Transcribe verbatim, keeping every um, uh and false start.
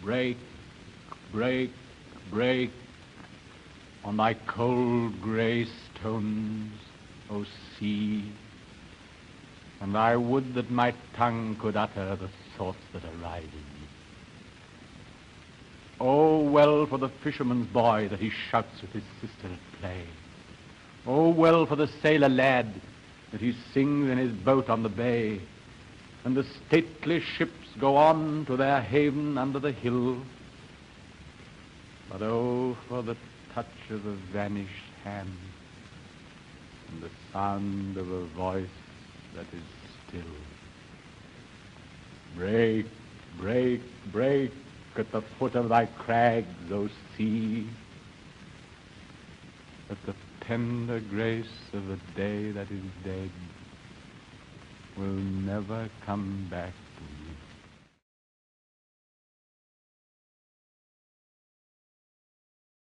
Break, break, break on thy cold grey stones, O sea, and I would that my tongue could utter the thoughts that arise in me. Oh, well for the fisherman's boy that he shouts with his sister at play. Oh, well for the sailor lad that he sings in his boat on the bay, and the stately ships go on to their haven under the hill. But oh, for the touch of a vanished hand and the sound of a voice that is still. Break, break, break at the foot of thy crags, O sea, that the tender grace of the day that is dead will never come back